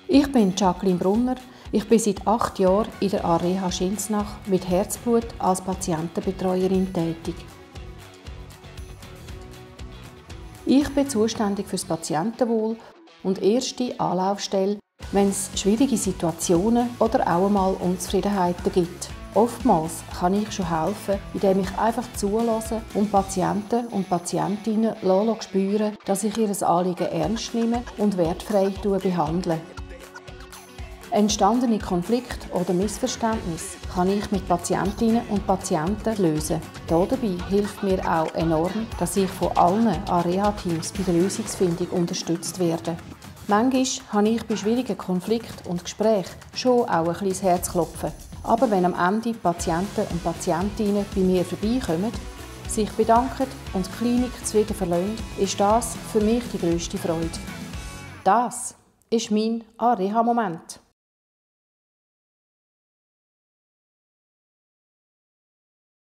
Ich bin Jacqueline Brunner. Ich bin seit 8 Jahren in der Areha Schinznach mit Herzblut als Patientenbetreuerin tätig. Ich bin zuständig für das Patientenwohl und erste Anlaufstelle, wenn es schwierige Situationen oder auch einmal Unzufriedenheiten gibt. Oftmals kann ich schon helfen, indem ich einfach zulasse und Patienten und Patientinnen spüren, dass ich ihr Anliegen ernst nehme und wertfrei behandle. Entstandene Konflikte oder Missverständnisse kann ich mit Patientinnen und Patienten lösen. Dabei hilft mir auch enorm, dass ich von allen Areha-Teams bei der Lösungsfindung unterstützt werde. Manchmal habe ich bei schwierigen Konflikten und Gesprächen schon auch ein kleines Herzklopfen. Aber wenn am Ende Patienten und Patientinnen bei mir vorbeikommen, sich bedanken und die Klinik zufrieden verlassen, ist das für mich die grösste Freude. Das ist mein Areha-Moment.